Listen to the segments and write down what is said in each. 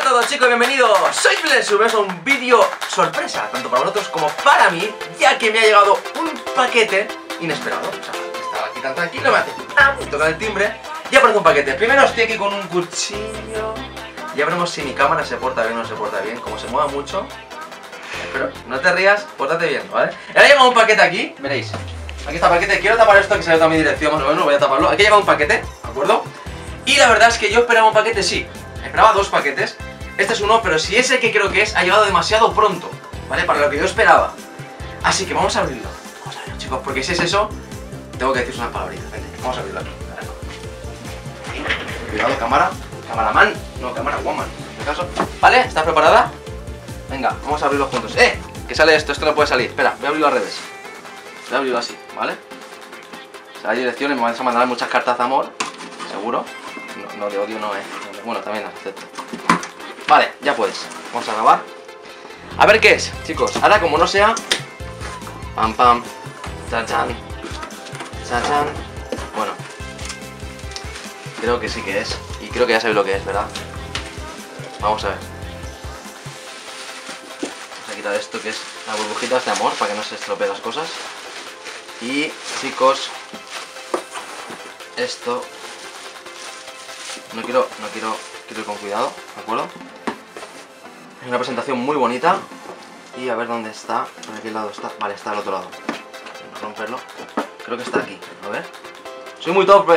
todos chicos, bienvenidos. Soy Flesu, es un vídeo sorpresa, tanto para vosotros como para mí, ya que me ha llegado un paquete inesperado. O sea, estaba aquí tan tranquilo, me hace toca el timbre y aparece un paquete. Primero estoy aquí con un cuchillo. Ya veremos si mi cámara se porta bien o no se porta bien, como se mueva mucho. Pero no te rías, pórtate bien, ¿vale? Ahora llega un paquete aquí, veréis. Aquí está el paquete, quiero tapar esto que se ha ido a mi dirección, más o menos, voy a taparlo. Aquí llega un paquete, ¿de acuerdo? Y la verdad es que yo esperaba un paquete, sí. Esperaba dos paquetes. Este es uno, pero si ese que creo que es, ha llegado demasiado pronto, ¿vale? Para lo que yo esperaba. Así que vamos a abrirlo. Vamos a abrirlo, chicos, porque si es eso, tengo que deciros unas palabritas. Vente, vamos a abrirlo aquí. Cuidado, cámara. Camaraman, no, cámara woman, en este caso. ¿Vale? ¿Estás preparada? Venga, vamos a abrirlo juntos. Que sale esto no puede salir. Espera, voy a abrirlo al revés. Voy a abrirlo así, ¿vale? O sea, hay direcciones, me van a mandar muchas cartas de amor, seguro. No, de odio no, Bueno, también acepto. Vale, ya puedes. Vamos a grabar. A ver qué es, chicos. Ahora como no sea... Pam, pam. Chan, chan. Chan, chan. Bueno. Creo que sí que es. Y creo que ya sabéis lo que es, ¿verdad? Vamos a ver. Vamos a quitar esto que es las burbujitas de amor para que no se estropeen las cosas. Y, chicos... Esto... Quiero ir con cuidado, ¿de acuerdo? Es una presentación muy bonita. Y a ver dónde está. ¿A qué lado está? Vale, está al otro lado. Vamos a romperlo. Creo que está aquí. A ver. Soy muy top,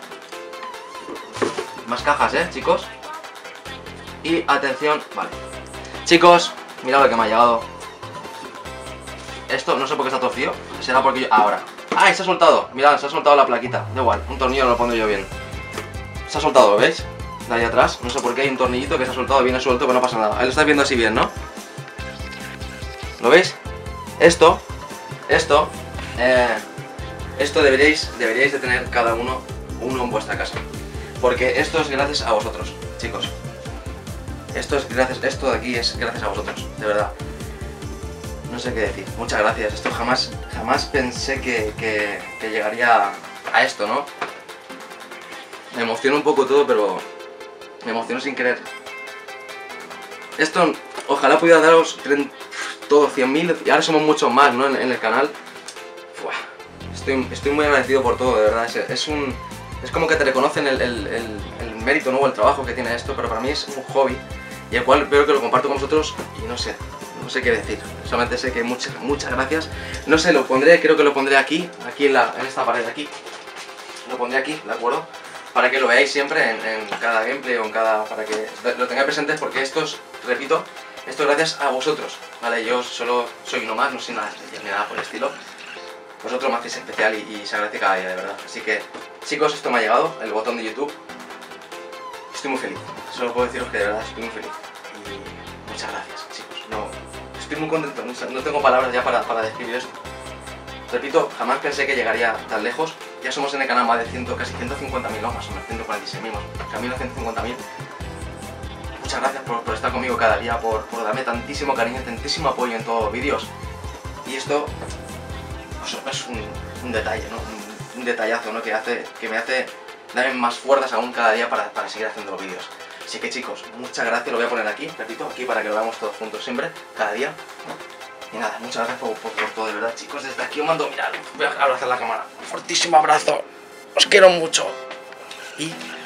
Más cajas, chicos. Y atención. Vale. Chicos, mirad lo que me ha llegado. Esto no sé por qué está torcido. Será porque yo... Ahora. ¡Ay! Se ha soltado. Mirad, se ha soltado la plaquita. Da igual. Un tornillo lo pondré yo bien. Se ha soltado, ¿veis? De ahí atrás, no sé por qué hay un tornillito que se ha soltado, viene suelto, pero no pasa nada. Ahí lo estáis viendo así bien, ¿no? ¿Lo veis? Esto deberíais de tener cada uno en vuestra casa. Porque esto es gracias a vosotros, chicos. Esto de aquí es gracias a vosotros, de verdad. No sé qué decir, muchas gracias. Esto jamás pensé que llegaría a esto, ¿no? Me emociona un poco todo, pero me emociono sin querer. Esto, ojalá pudiera daros todo 100.000, y ahora somos muchos más, ¿no? En el canal. Estoy muy agradecido por todo, de verdad. Es como que te reconocen el mérito, ¿no? El trabajo que tiene esto, pero para mí es un hobby, y el cual veo que lo comparto con vosotros, y no sé qué decir. Solamente sé que muchas gracias. No sé, creo que lo pondré aquí en esta pared de aquí. Lo pondré aquí, ¿de acuerdo? Para que lo veáis siempre en cada gameplay o para que lo tengáis presentes, porque repito, esto es gracias a vosotros, ¿vale? Yo solo soy uno más, no soy nada especial ni nada por el estilo. Vosotros me hacéis especial y se agradece cada día, de verdad. Así que, chicos, esto me ha llegado, el botón de YouTube. Estoy muy feliz, solo puedo deciros que de verdad estoy muy feliz. Y muchas gracias, chicos. Estoy muy contento, no tengo palabras ya para describir esto. Repito, jamás pensé que llegaría tan lejos. Ya somos en el canal más de casi 150.000, ¿no? Más o menos 146.000, camino a 150.000. Muchas gracias por estar conmigo cada día, por darme tantísimo cariño, tantísimo apoyo en todos los vídeos. Y esto pues, es un detalle, ¿no? Un detallazo, ¿no? Que me hace darme más fuerzas aún cada día para seguir haciendo los vídeos. Así que, chicos, muchas gracias. Lo voy a poner aquí, repito, aquí para que lo veamos todos juntos siempre, cada día. Y nada, muchas gracias por todo, de verdad, chicos. Desde aquí os mando, mirad, voy a abrazar la cámara. Un fortísimo abrazo. Os quiero mucho. Y